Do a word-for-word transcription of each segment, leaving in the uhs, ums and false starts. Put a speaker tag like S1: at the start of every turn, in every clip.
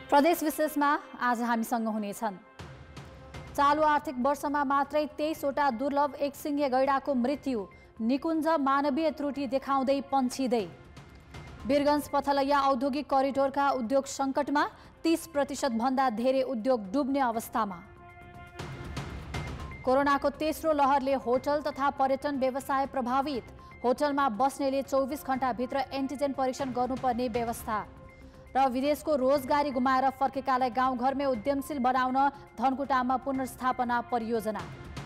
S1: प्रदेश विशेषमा आज हामीसँग हुनेछन्। चालु आर्थिक वर्षमा मात्रै तेइसवटा दुर्लभ एकसिङे गैंडाको मृत्यु, निकुञ्ज मानवीय त्रुटि देखाउँदै पन्छिँदै। वीरगञ्ज पथलैया औद्योगिक करिडोरका उद्योग सङ्कटमा, तीस प्रतिशत भन्दा धेरै उद्योग डुब्ने अवस्थामा। कोरोनाको तेस्रो लहरले होटल तथा पर्यटन व्यवसाय प्रभावित, होटलमा बस्नेले चौबिस घण्टाभित्र एन्टिजेन परीक्षण गर्नुपर्ने व्यवस्था। र विदेशको रोजगारी गुमाएर फर्केकालाई गाउँघरमै उद्यमशील बनाउन धनकुटामा पुनर्स्थापना परियोजना।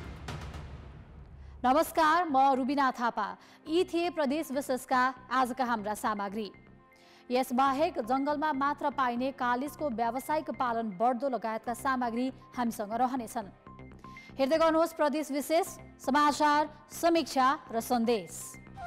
S1: नमस्कार, म रुबिना थापा। यी थिए प्रदेश विशेषका आजका हाम्रा सामग्री। यसबाहेक जंगलमा मात्र पाइने कालिजको व्यावसायिक पालन बढ्दो लगायतका सामग्री हामीसँग रहनेछन्। हेर्दै गर्नुहोस् प्रदेश विशेष, समाचार, समीक्षा र सन्देश।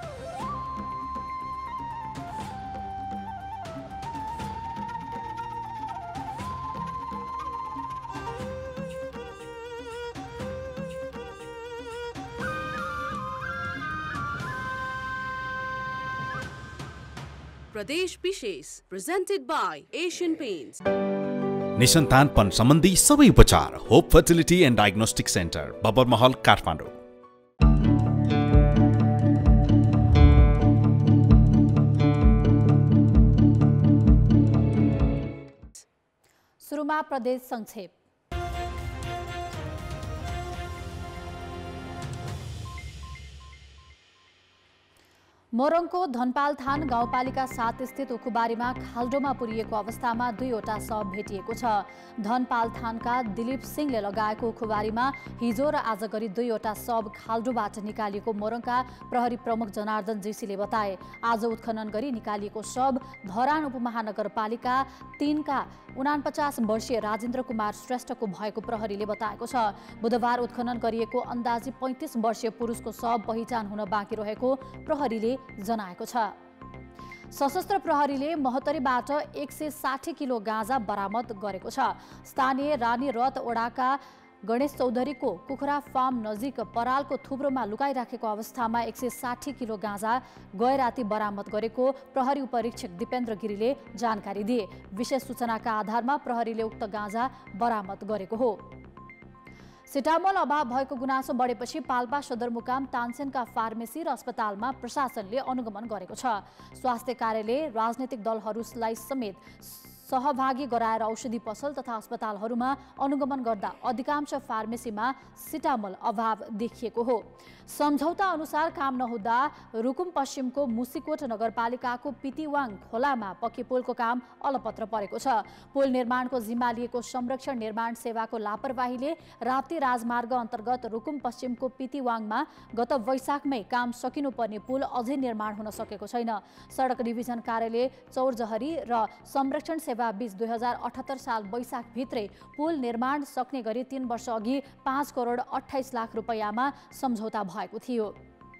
S2: प्रदेश विशेष presented by Asian Paints।
S3: निसन्तानपन सम्बन्धी सबै उपचार hope fertility and diagnostic centre, Babar Mahal, Kathmandu.
S1: सुरुमा प्रदेश संक्षेप। मोरङको धनपालथान गाउँपालिका सात स्थित उखुबारीमा खाल्डोमा पुरिएको अवस्थामा दुईवटा शव भेटिएको छ। धनपालथानका दिलीप सिंहले लगाएको उखुबारीमा हिजो र आज गरी दुईवटा शव खाल्डोबाट निकालिएको मोरङका प्रहरी प्रमुख जनार्दन जीसीले बताए। आज उत्खनन गरी निकालिएको शव धरान उपमहानगरपालिका तीनका उनापचास वर्षीय राजेन्द्र कुमार श्रेष्ठको भएको प्रहरीले बताएको छ। बुधबार उत्खनन गरिएको अन्दाजी पैंतिस वर्षीय पुरुषको शव पहिचान हुन बाँकी रहेको प्रहरीले जनाएको छ। सशस्त्र प्रहरीले महोत्तरीबाट एक सय साठी किलो गाँजा बरामद गरेको छ। स्थानीय रानी रथ ओडाका गणेश चौधरीको कुखुरा फार्म नजिक परालको थुप्रोमा लुकाइराखेको अवस्थामा एक सय साठी किलो गाँजा गए राति बरामद गरेको प्रहरी उपरीक्षक दिपेन्द्र गिरीले जानकारी दिए। विशेष सूचनाका आधारमा प्रहरीले उक्त गाँजा बरामद गरेको हो। सिटामोल अभाव भएको गुनासो बढेपछि पाल्पा सदरमुकाम तानसेनका फार्मेसी र अस्पतालमा प्रशासनले अनुगमन गरेको छ। स्वास्थ्य कार्यालय राजनैतिक दलहरूलाई समेत सहभागी गराएर औषधि पसल तथा अस्पतालहरूमा अनुगमन गर्दा अधिकांश फार्मेसीमा सिटामोल अभाव देखिएको हो। सम्झौता अनुसार काम नहुँदा रुकुम पश्चिमको मुसिकोट नगरपालिकाको पितिवाङ खोलामा पक्की पुलको काम अलपत्र परेको छ। पुल निर्माणको जिम्मा लिएको संरक्षण निर्माण सेवाको लापरवाहीले राप्ती राजमार्ग अन्तर्गत रुकुम पश्चिमको पितिवाङमा गत वैशाखमै काम सकिनुपर्ने पुल अझै निर्माण हुन सकेको छैन। सडक डिभिजन कार्यालय चौरजहरी र संरक्षण सेवा बीच दुई हजार अठहत्तर साल वैशाख भित्रै पुल निर्माण सक्ने गरी तीन वर्ष अघि पाँच करोड अठाइस लाख रुपियाँमा सम्झौता भएको थियो।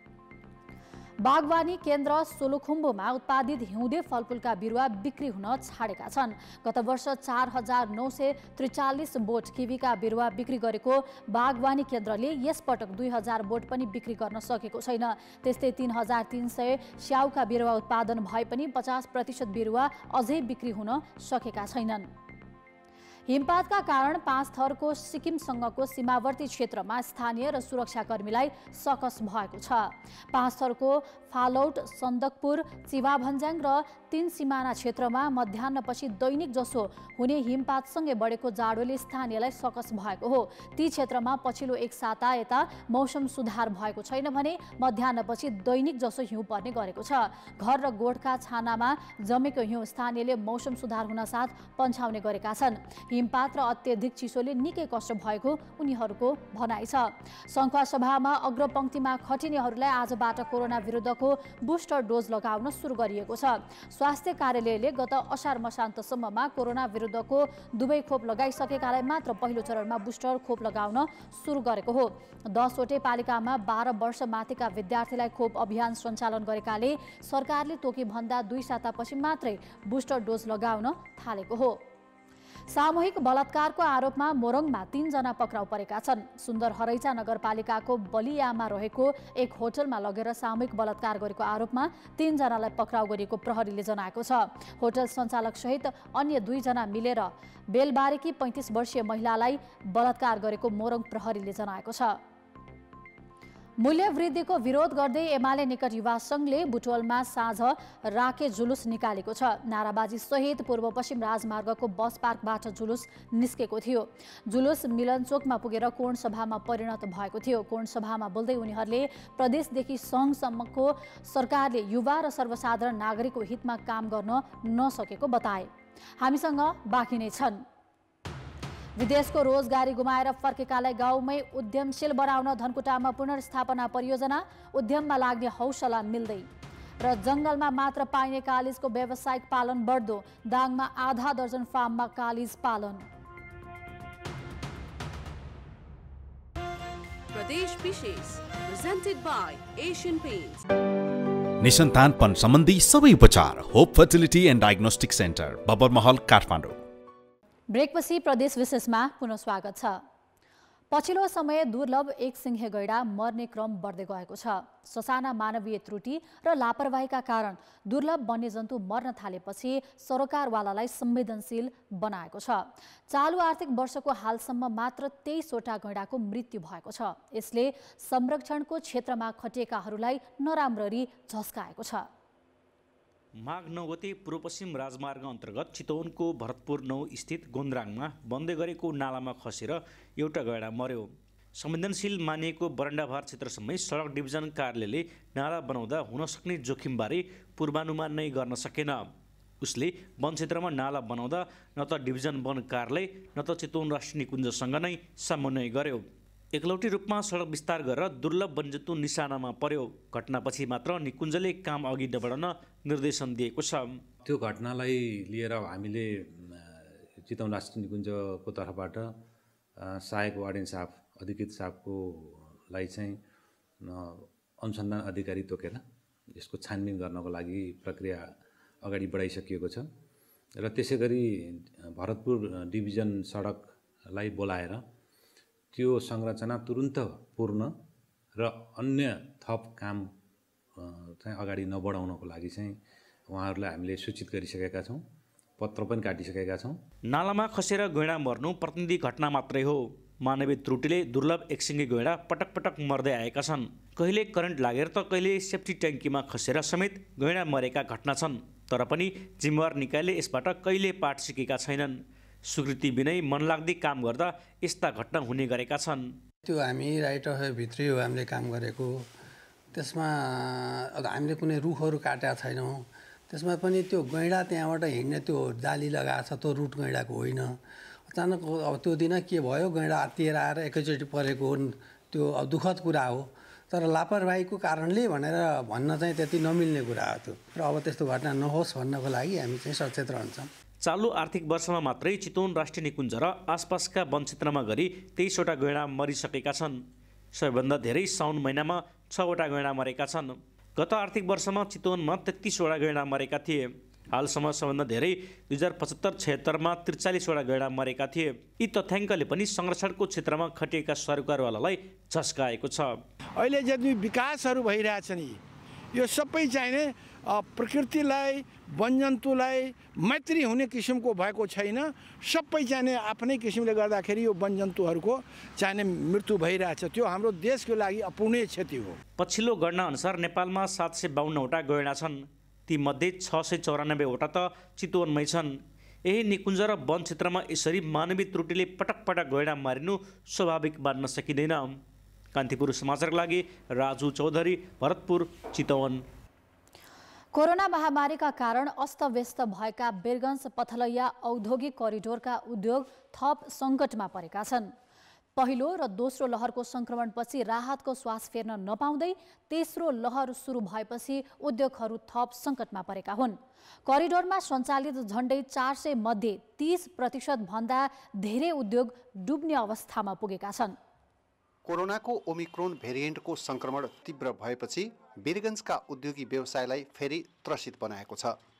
S1: बागवानी केन्द्र सोलुखुम्बुमा उत्पादित हिउँदे फलफुलका बिरुवा बिक्री हुन छाडेका छन्। गत वर्ष चार हजार नौ सय त्रिचालिस बोट किवीका बिरुवा बिक्री गरेको बागवानी केन्द्रले यसपटक दुई हजार बोट पनि बिक्री गर्न सकेको छैन। त्यस्तै तीन हजार तीन सय स्याउका बिरुवा उत्पादन भए पनि पचास प्रतिशत बिरुवा अझै बिक्री हुन सकेका छैनन्। हिमपातका कारण पाँच थरको सिक्किमसँगको सीमावर्ती क्षेत्रमा स्थानीय र सुरक्षाकर्मीलाई सकस भएको छ। पाँच थरको फालौट, सन्दकपुर, चिवाभन्ज्याङ र तीन सिमाना क्षेत्रमा मध्याह्नपछि दैनिक जसो हुने हिमपातसँगै बढेको जाडोले स्थानीयलाई सकस भएको हो। ती क्षेत्रमा पछिल्लो एक साता यता मौसम सुधार भएको छैन भने मध्याह्नपछि दैनिक जसो हिउँ पर्ने गरेको छ। घर र गोठका छानामा जमेको हिउँ स्थानीयले मौसम सुधार हुन साथ पन्छाउने गरेका छन्। हिमपात र अत्यधिक चिसोले निकै कष्ट भएको उनीहरूको भनाइ छ। संखुवा सभामा अग्रपङ्क्तिमा खटिनेहरूलाई आजबाट कोरोना विरुद्धको बुस्टर डोज लगाउन सुरु गरिएको छ। स्वास्थ्य कार्यालयले गत असार मसान्तसम्ममा कोरोना विरुद्धको दुवै खोप लगाइसकेकालाई मात्र पहिलो चरणमा बुस्टर खोप लगाउन सुरु गरेको हो। दसवटै पालिकामा बाह्र वर्ष माथिका विद्यार्थीलाई खोप अभियान सञ्चालन गरेकाले सरकारले तोकी भन्दा दुई सातापछि मात्रै बुस्टर डोज लगाउन थालेको हो। सामूहिक बलात्कारको आरोपमा मोरङमा तीनजना पक्राउ परेका छन्। सुन्दर हरैचा नगरपालिकाको बलियामा रहेको एक होटलमा लगेर सामूहिक बलात्कार गरेको आरोपमा तीनजनालाई पक्राउ गरिएको प्रहरीले जनाएको छ। होटल सञ्चालक सहित अन्य दुईजना मिलेर बेलबारेकी पैँतिस वर्षीय महिलालाई बलात्कार गरेको मोरङ प्रहरीले जनाएको छ। मूल्य वृद्धिको विरोध गर्दै एमाले निकट युवा संघले बुटवलमा साँझ राके जुलुस निकालेको छ। नाराबाजी सहित पूर्व पश्चिम राजमार्गको बस पार्कबाट जुलुस निस्केको थियो। जुलुस मिलनचोकमा पुगेर कोण सभामा परिणत भएको थियो। कोण सभामा बोल्दै उनीहरूले प्रदेशदेखि सङ्घसम्मको सरकारले युवा र सर्वसाधारण नागरिकको हितमा काम गर्न नसकेको बताए। हामीसँग बाँकी नै छन्। विदेशको रोजगारी गुमाएर फर्केकालाई गाउँमै उद्यमशील बनाउन धनकुटामा पुनर्स्थापना परियोजना, उद्यममा लाग्ने हौसला मिल्दै। र जंगलमा मात्र पाइने कालिजको व्यावसायिक पालन बढ्दो, दाङमा आधा दर्जन फार्ममा कालिज पालन।
S2: प्रदेश विशेष presented by Asian Paints.
S3: निसन्तानपन सम्बन्धी सबै उपचार hope fertility and diagnostic centre, Babar Mahal, Kathmandu.
S1: ब्रेकपछि प्रदेश विशेषमा पुनः स्वागत छ। पछिल्लो समय दुर्लभ एक सिंहे गैडा मर्ने क्रम बढ्दै गएको छ। ससाना मानवीय त्रुटि र लापरवाहीका कारण दुर्लभ वन्यजन्तु मर्न थालेपछि सरकारवालालाई संवेदनशील बनाएको छ। चालु आर्थिक वर्षको हालसम्म मात्र तेइसवटा गैडाको मृत्यु भएको छ। यसले संरक्षणको क्षेत्रमा खटिएकाहरूलाई नराम्ररी झस्काएको छ।
S4: माघ नौ गते पूर्व पश्चिम राजमार्ग अन्तर्गत चितवनको भरतपुर नौ स्थित गोन्द्राङमा बन्दै गरेको नालामा खसेर एउटा गैडा मर्यो। संवेदनशील मानिएको बरण्डाभार क्षेत्रसम्मै सडक डिभिजन कार्यालयले नाला बनाउँदा हुन सक्ने जोखिमबारे पूर्वानुमान नै गर्न सकेन। उसले वन क्षेत्रमा नाला बनाउँदा न त डिभिजन वन कार्यालय न त चितवन राष्ट्रिय निकुञ्जसँग नै समन्वय गर्यो। एकलौटी रूपमा सडक विस्तार गरेर दुर्लभ वन्यजन्तु निशानामा पर्यो। घटनापछि मात्र निकुञ्जले काम अघि बढाउन निर्देशन दिएको छ।
S5: त्यो घटनालाई लिएर हामीले चितवन राष्ट्रिय निकुञ्जको तर्फबाट सहायक वार्डेन साहब अधिकृत साहबकोलाई चाहिँ अनुसन्धान अधिकारी तोकेर यसको छानबिन गर्नको लागि प्रक्रिया अगाडि बढाइसकिएको छ। र त्यसै गरी भरतपुर डिभिजन सडकलाई बोलाएर त्यो संरचना तुरुन्त पूर्ण र अन्य थप काम चाहिँ अगाडि नबढाउनको लागि चाहिँ उहाँहरूलाई हामीले सूचित गरिसकेका छौँ, पत्र पनि काटिसकेका छौँ।
S4: नालामा खसेर गैँडा मर्नु प्रतिनिधि घटना मात्रै हो। मानवीय त्रुटिले दुर्लभ एकसिङ्गे गैँडा पटक पटक मर्दै आएका छन्। कहिले करेन्ट लागेर त कहिले सेफ्टी ट्याङ्कीमा खसेर समेत गैँडा मरेका घटना छन्। तर पनि जिम्मेवार निकायले यसबाट कहिले पाठ सिकेका छैनन्। स्वीकृति बिनै मनलाग्दी काम गर्दा यस्ता घटना हुने गरेका छन्।
S6: त्यो हामी राइट अफ भित्रै हो हामीले काम गरेको। त्यसमा हामीले कुनै रुखहरू काटेका छैनौँ। त्यसमा पनि त्यो गैँडा त्यहाँबाट हिँड्ने त्यो जाली लगाएको छ, त्यो रुट गैँडाको होइन। अचानक अब त्यो दिन के भयो, गैँडा आत्तिएर आएर एकैचोटि परेको त्यो अब दुःखद कुरा हो। तर लापरवाहीको कारणले भनेर भन्न चाहिँ त्यति नमिल्ने कुरा हो त्यो। र अब त्यस्तो घटना नहोस् भन्नको लागि हामी चाहिँ सचेत रहन्छौँ।
S4: चालु आर्थिक वर्षमा मात्रै चितवन राष्ट्रिय निकुञ्ज र आसपासका वन क्षेत्रमा गरी तेइसवटा गैँडा मरिसकेका छन्। सबैभन्दा धेरै साउन महिनामा छवटा गैँडा मरेका छन्। गत आर्थिक वर्षमा चितवनमा तेत्तिसवटा गैँडा मरेका थिए। हालसम्म सबभन्दा धेरै दुई हजार पचहत्तर छयत्तरमा त्रिचालिसवटा गैँडा मरेका थिए। यी तथ्याङ्कले पनि संरक्षणको क्षेत्रमा खटिएका सरकारवालालाई झस्काएको छ।
S7: अहिले जति विकासहरू भइरहेछ नि, यो सबै चाहिने प्रकृतिलाई वनजन्तुलाई मैत्री हुने किसिमको भएको छैन। सबै चाहिने आफ्नै किसिमले गर्दाखेरि यो वनजन्तुहरूको चाहिने मृत्यु भइरहेछ। त्यो हाम्रो देशको लागि अपूर्णीय क्षति हो।
S4: पछिल्लो गणना अनुसार नेपालमा सात सय बाहन्नवटा गैँडा छन्। तीमध्ये छ सय चौरानब्बेवटा त चितवनमै छन्। यही निकुञ्ज र वन क्षेत्रमा यसरी मानवीय त्रुटिले पटक पटक गैँडा मारिनु स्वाभाविक मान्न सकिँदैन। कान्तिपुर समाचारका लागि राजु चौधरी, भरतपुर, चितवन।
S1: कोरोना महामारीका कारण अस्तव्यस्त भएका वीरगञ्ज पथलैया औद्योगिक करिडोरका उद्योग थप सङ्कटमा परेका छन्। पहिलो र दोस्रो लहरको सङ्क्रमणपछि राहतको श्वास फेर्न नपाउँदै तेस्रो लहर सुरु भएपछि उद्योगहरू थप सङ्कटमा परेका हुन्। करिडोरमा सञ्चालित झन्डै चार सय मध्ये तीस प्रतिशत भन्दा धेरै उद्योग डुब्ने अवस्थामा पुगेका छन्।
S8: कोरोनाको ओमिक्रोन भेरिएन्टको संक्रमण तीव्र भएपछि वीरगञ्जका उद्योगी व्यवसायलाई फेरि त्रसित बनाएको छ।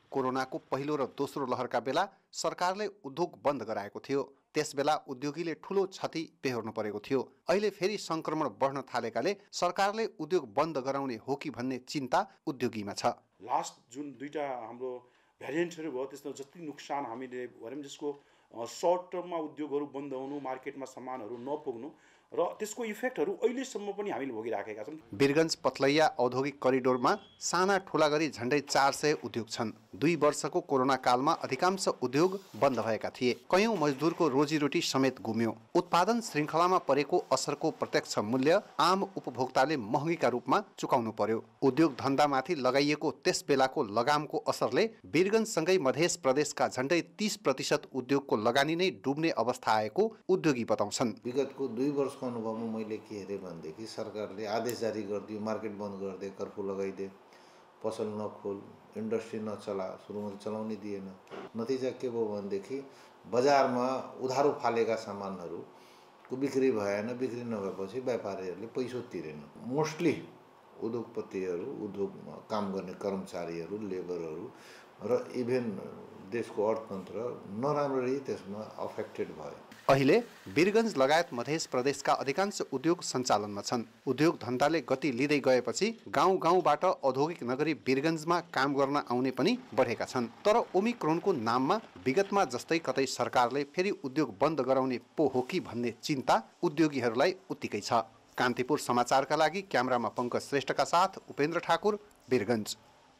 S8: कोरोनाको पहिलो र दोस्रो लहरका बेला सरकारले उद्योग बन्द गराएको थियो। त्यसबेला उद्योगीले ठूलो क्षति बेहोर्नु परेको थियो। अहिले फेरि संक्रमण बढ्न थालेकाले सरकारले उद्योग बन्द गराउने हो कि भन्ने चिन्ता उद्योगीमा छ।
S9: लास्ट जुन दुईटा हाम्रो भ्यारिएन्टहरू भयो त्यसमा जति नोक्सान हामीले भनौँ जसको सर्ट टर्ममा उद्योगहरू बन्द हुनु, मार्केटमा सामानहरू नपुग्नु र त्यसको इफेक्टहरू अहिलेसम्म पनि हामीले भोगिराखेका छौँ।
S8: वीरगञ्ज पथलैया औद्योगिक करिडोरमा साना ठुला गरी झन्डै चार सय उद्योग छन्। दुई वर्षको कोरोना कालमा अधिकांश उद्योग बन्द भएका थिए। कयौं मजदुरको रोजीरोटी समेत गुम्यो। उत्पादन श्रृङ्खलामा परेको असरको प्रत्यक्ष मूल्य आम उपभोक्ताले महँगीका रूपमा चुकाउनु पर्यो। उद्योग धन्दामाथि लगाइएको त्यस बेलाको लगामको असरले वीरगञ्जसँगै मध्य प्रदेशका झन्डै तीस प्रतिशत उद्योगको लगानी नै डुब्ने अवस्था आएको उद्योगी बताउँछन्।
S10: विगतको दुई वर्षको अनुभवमा मैले के हेरेँ भनेदेखि सरकारले आदेश जारी गरिदियो, मार्केट बन्द गरिदिए, कर्फ्यू लगाइदिए, पसल नखोल, इन्डस्ट्री नचला, सुरुमा त चलाउनै दिएन। नतिजा के भयो भनेदेखि बजारमा उधारो फालेका सामानहरूको बिक्री भएन। बिक्री नभएपछि व्यापारीहरूले पैसा तिरेन। मोस्टली उद्योगपतिहरू, उद्योगमा काम गर्ने कर्मचारीहरू, लेबरहरू र इभेन देशको अर्थतन्त्र नराम्ररी त्यसमा अफेक्टेड भयो।
S8: अहिले वीरगञ्ज लगायत मध्य प्रदेशका अधिकांश उद्योग सञ्चालनमा छन्। उद्योग धन्दाले गति लिँदै गएपछि गाउँ गाउँबाट औद्योगिक नगरी वीरगञ्जमा काम गर्न आउने पनि बढेका छन्। तर ओमिक्रोनको नाममा विगतमा जस्तै कतै सरकारले फेरि उद्योग बन्द गराउने पो हो कि भन्ने चिन्ता उद्योगीहरूलाई उत्तिकै छ। कान्तिपुर समाचारका लागि क्यामेरामा पङ्कज श्रेष्ठका साथ उपेन्द्र ठाकुर, वीरगञ्ज।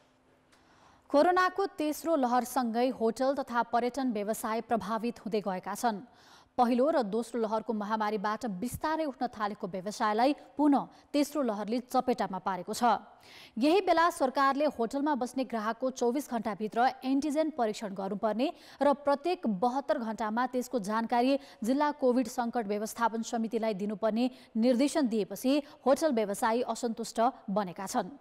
S1: कोरोनाको तेस्रो लहरसँगै होटल तथा पर्यटन व्यवसाय प्रभावित हुँदै गएका छन्। पहिलो र दोस्रो लहरको महामारीबाट बिस्तारै उठ्न थालेको व्यवसायलाई पुनः तेस्रो लहरले चपेटामा पारेको छ। यही बेला सरकारले होटलमा बस्ने ग्राहकको चौबिस घण्टाभित्र एन्टिजेन परीक्षण गर्नुपर्ने र प्रत्येक बहत्तर घण्टामा त्यसको जानकारी जिल्ला कोभिड सङ्कट व्यवस्थापन समितिलाई दिनुपर्ने निर्देशन दिएपछि होटल व्यवसायी असन्तुष्ट बनेका छन्।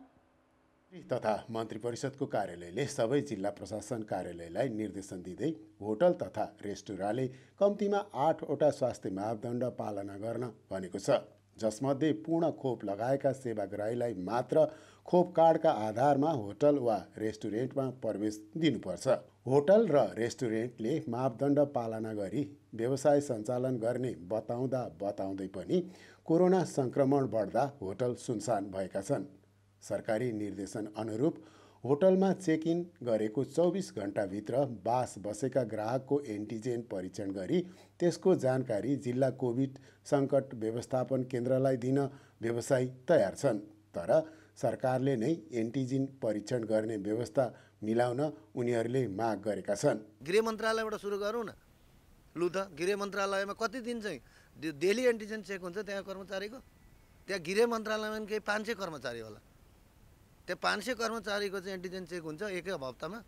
S11: तथा मन्त्री परिषदको कार्यालयले सबै जिल्ला प्रशासन कार्यालयलाई निर्देशन दिँदै होटल तथा रेस्टुराँले कम्तीमा आठवटा स्वास्थ्य मापदण्ड पालना गर्न भनेको छ, जसमध्ये पूर्ण खोप लगाएका सेवाग्राहीलाई मात्र खोप कार्डका आधारमा होटल वा रेस्टुरेन्टमा प्रवेश दिनुपर्छ। होटल र रेस्टुरेन्टले मापदण्ड पालना गरी व्यवसाय सञ्चालन गर्ने बताउँदा बताउँदै पनि कोरोना सङ्क्रमण बढ्दा होटल सुनसान भएका छन्। सरकारी निर्देशन अनुरूप होटलमा चेक इन गरेको चौबिस घण्टाभित्र बास बसेका ग्राहकको एन्टिजेन परीक्षण गरी त्यसको जानकारी जिल्ला कोभिड सङ्कट व्यवस्थापन केन्द्रलाई दिन व्यवसायी तयार छन्। तर सरकारले नै एन्टिजेन परीक्षण गर्ने व्यवस्था मिलाउन उनीहरूले माग गरेका छन्।
S12: गृह मन्त्रालयबाट सुरु गरौँ न। लु त गृह मन्त्रालयमा कति दिन चाहिँ डेली एन्टिजेन चेक हुन्छ त्यहाँ कर्मचारीको? त्यहाँ गृह मन्त्रालयमा केही पाँच सय कर्मचारी होला। त्यो पाँच सय कर्मचारीको चाहिँ एन्टिजेन चेक हुन्छ एकै हप्तामा।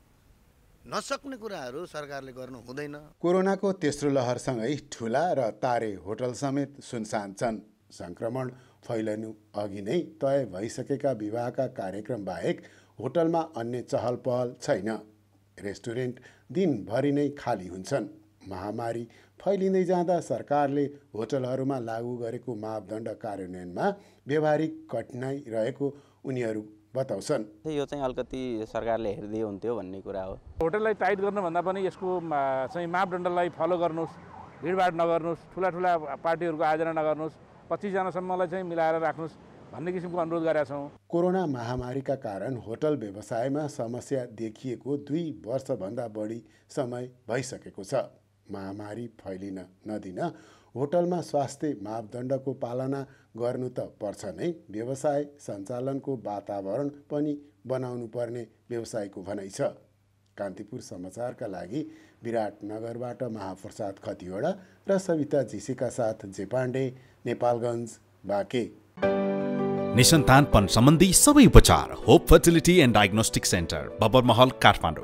S12: नसक्ने कुराहरू सरकारले गर्नु हुँदैन।
S11: कोरोनाको तेस्रो लहरसँगै ठुला र तारे होटल समेत सुनसान छन्। सङ्क्रमण फैलनु अघि नै तय भइसकेका विवाहका कार्यक्रम बाहेक होटलमा अन्य चहल पहल छैन। रेस्टुरेन्ट दिनभरि नै खाली हुन्छन्। महामारी फैलिँदै जाँदा सरकारले होटलहरूमा लागू गरेको मापदण्ड कार्यान्वयनमा व्यावहारिक कठिनाइ रहेको उनीहरू बताउँछन्।
S13: यो चाहिँ अलिकति सरकारले हेर्दै हुन्थ्यो भन्ने कुरा हो।
S14: होटललाई टाइट गर्नुभन्दा पनि यसको चाहिँ मापदण्डलाई फलो गर्नुहोस्, भिडभाड नगर्नुहोस्, ठुला ठुला पार्टीहरूको आयोजना नगर्नुहोस्, पच्चिसजनासम्मलाई चाहिँ मिलाएर राख्नुहोस् भन्ने किसिमको अनुरोध गरेका छौँ।
S11: कोरोना महामारीका कारण होटल व्यवसायमा समस्या देखिएको दुई वर्षभन्दा बढी समय भइसकेको छ। महामारी फैलिन नदिन होटलमा स्वास्थ्य मापदण्डको पालना गर्नु त पर्छ नै, व्यवसाय सञ्चालनको वातावरण पनि बनाउनु पर्ने व्यवसायको भनाइ छ। कान्तिपुर समाचारका लागि विराटनगरबाट महाप्रसाद खतिवडा र सविता जीसीका साथ जेपाण्डे, नेपालगञ्ज, बाँके।
S3: निसन्तानपन सम्बन्धी सबै उपचार hope fertility and diagnostic centre, Babarmahal, Kathmandu.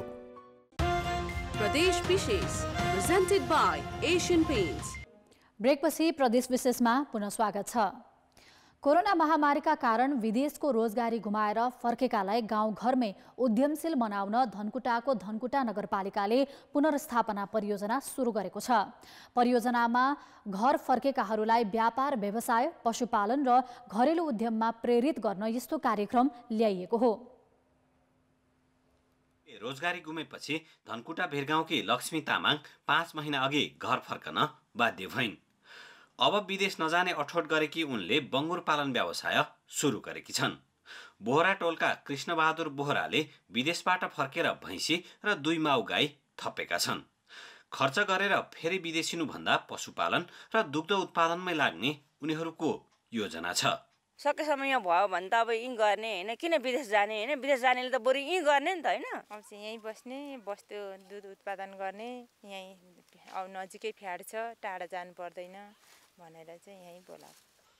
S2: प्रदेश विशेष presented by Asian Paints।
S1: ब्रेकपछि प्रदेश विशेषमा पुनः स्वागत छ। कोरोना महामारीका कारण विदेशको रोजगारी गुमाएर फर्केकालाई गाउँघरमै उद्यमशील बनाउन धनकुटाको धनकुटा नगरपालिकाले पुनर्स्थापना परियोजना सुरु गरेको छ। परियोजनामा घर फर्केकाहरूलाई व्यापार, व्यवसाय, पशुपालन र घरेलु उद्यममा प्रेरित गर्न यस्तो कार्यक्रम ल्याइएको हो।
S15: रोजगारी गुमेपछि धनकुटा भेरगाउँकी लक्ष्मी तामाङ पाँच महिना अघि घर फर्कन बाध्य भइन्। अब विदेश नजाने अठोट गरेकी उनले बङ्गुर पालन व्यवसाय सुरु गरेकी छन्। बोहरा टोलका कृष्णबहादुर बोहराले विदेशबाट फर्केर भैँसी र दुई माउ गाई थपेका छन्। खर्च गरेर फेरि विदेशिनुभन्दा पशुपालन र दुग्ध उत्पादनमै लाग्ने उनीहरूको योजना छ।
S16: सकेसम्म यहाँ भयो भने त अब यहीँ गर्ने होइन, किन विदेश जाने होइन, विदेश जानेले त बरु यहीँ गर्ने नि त होइन।
S17: अब चाहिँ यहीँ बस्ने, बस्तु दुध उत्पादन गर्ने, यहीँ अब नजिकै फ्याड छ, टाढा जानु पर्दैन भनेर चाहिँ यहीँ बोलाएको।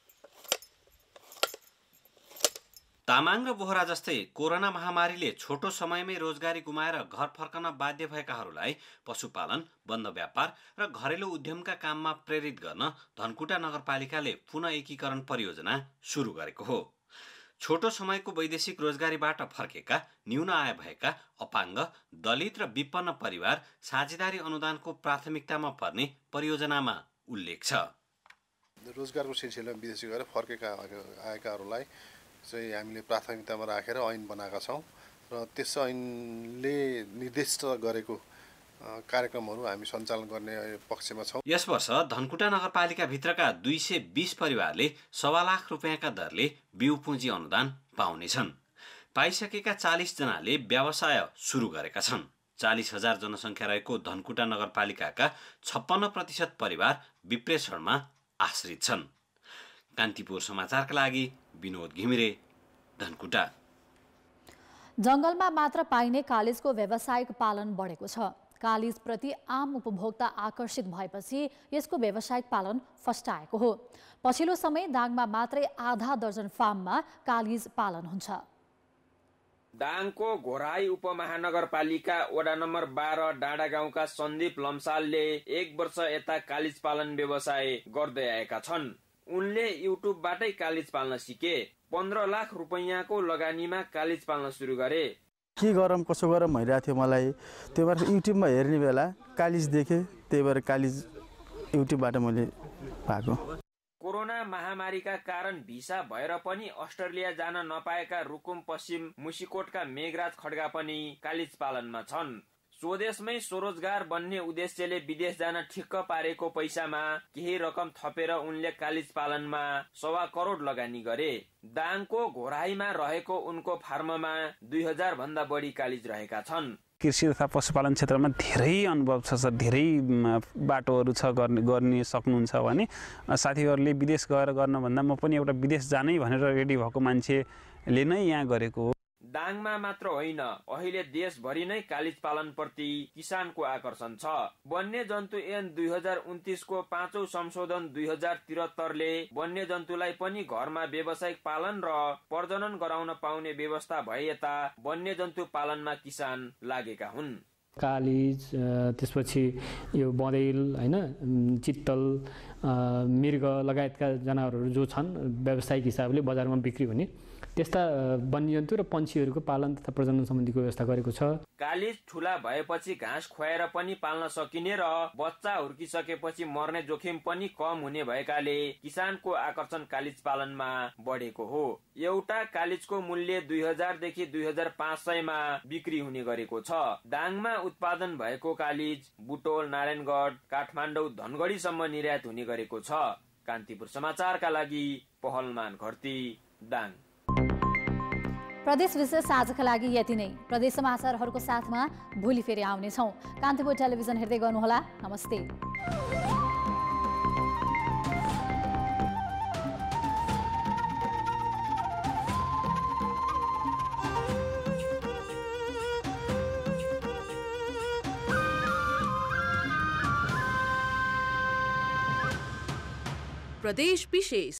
S15: तामाङ र बोहरा जस्तै कोरोना महामारीले छोटो समयमै रोजगारी गुमाएर घर फर्कन बाध्य भएकाहरूलाई पशुपालन, बन्द व्यापार र घरेलु उद्यमका काममा प्रेरित गर्न धनकुटा नगरपालिकाले पुनः एकीकरण परियोजना सुरु गरेको हो। छोटो समयको वैदेशिक रोजगारीबाट फर्केका, न्यून आय भएका, अपाङ्ग, दलित र विपन्न परिवार साझेदारी अनुदानको प्राथमिकतामा पर्ने परियोजनामा उल्लेख छ।
S18: रोजगारको सिलसिलामा विदेशी गएर फर्केका आएकाहरूलाई चाहिँ हामीले प्राथमिकतामा राखेर ऐन बनाएका छौँ र त्यस ऐनले निर्देशित गरेको कार्यक्रमहरू हामी सञ्चालन गर्ने पक्षमा छौँ।
S15: यस वर्ष धनकुटा नगरपालिकाभित्रका दुई सय बिस परिवारले सवा लाख रुपियाँका दरले बिउ पुँजी अनुदान पाउनेछन्। पाइसकेका चालिस जनाले व्यवसाय सुरु गरेका छन्। चालिस हजार जनसङ्ख्या रहेको धनकुटा नगरपालिकाका छप्पन्न प्रतिशत परिवार विप्रेषणमा आश्रित छन्। कान्तिपुर समाचारका लागि विनोद घिमिरे, धनकुटा।
S1: जंगलमा मात्र पाइने कालिजको व्यावसायिक पालन बढेको छ। कालिजप्रति आम उपभोक्ता आकर्षित भएपछि यसको व्यावसायिक पालन फस्टाएको हो। पछिल्लो समय दाङमा मात्रै आधा दर्जन फार्ममा कालिज पालन हुन्छ।
S19: दाङको घोराई उपमहानगरपालिका वडा नम्बर बाह्र डाँडा गाउँका सन्दीप लम्सालले एक वर्ष यता कालिज पालन व्यवसाय गर्दै आएका छन्। उनले युट्युबबाटै कालिज पाल्न सिके। पन्ध्र लाख रुपैयाँको लगानीमा कालिज पाल्न सुरु गरे।
S20: के गरम कसो गरम भइरहेको थियो मलाई। त्यो भएर युट्युबमा हेर्ने बेला कालिज देखेँ, त्यही भएर कालिज युट्युबबाट मैले पाएको।
S19: कोरोना महामारीका कारण भिसा भएर पनि अस्ट्रेलिया जान नपाएका रुकुम पश्चिम मुसिकोटका मेघराज खड्गा पनि कालिज पालनमा छन्। स्वदेशमै स्वरोजगार बन्ने उद्देश्यले विदेश जान ठिक्क पारेको पैसामा केही रकम थपेर उनले कालिज पालनमा सवा करोड लगानी गरे। दाङको घोराईमा रहेको उनको फार्ममा दुई हजार भन्दा बढी कालिज रहेका छन्।
S21: कृषि तथा पशुपालन क्षेत्रमा धेरै अनुभव छ सर, धेरै बाटोहरू छ गर्ने गर्ने सक्नुहुन्छ भने साथीहरूले विदेश गएर गर्नुभन्दा म पनि एउटा विदेश जानै भनेर रेडी भएको मान्छेले नै यहाँ गरेको हो।
S19: दाङमा मात्र होइन, अहिले देशभरि नै कालिज पालन प्रति किसानको आकर्षण छ। वन्य जन्तु ऐन दुई हजार उन्तिसको पाँचौं संशोधन दुई हजार त्रिहत्तरले वन्य जन्तुलाई पनि घरमा व्यावसायिक पालन र प्रजनन गराउन पाउने व्यवस्था भए यता वन्य जन्तु पालनमा किसान लागेका हुन्।
S22: कालिज, त्यसपछि यो बँदेल होइन, चित्तल, मृग लगायतका जनावरहरू जो छन् व्यावसायिक हिसाबले बजारमा बिक्री हुने त्यस्ता वन्यजन्तु र पन्छीहरूको पालन तथा प्रजनन सम्बन्धीको व्यवस्था गरेको छ।
S19: कालिज ठुला भएपछि घाँस खुवाएर पनि पाल्न सकिने र बच्चा हुर्किसकेपछि मर्ने जोखिम पनि कम हुने भएकाले किसानको आकर्षण कालिज पालनमा बढेको हो। एउटा कालिजको मूल्य दुई हजारदेखि दुई हजार पाँच सयमा बिक्री हुने गरेको छ। दाङमा उत्पादन भएको कालिज बुटोल, नारायणगढ, काठमाडौँ, धनगढीसम्म निर्यात हुने गरेको छ। कान्तिपुर समाचारका लागि पहलमान घरती, दाङ।
S1: प्रदेश विशेष आजका लागि यति नै। प्रदेश समाचारहरूको साथमा भोलि फेरि आउनेछौँ। कान्तिपुर टेलिभिजन हेर्दै गर्नुहोला। नमस्ते।
S2: प्रदेश विशेष।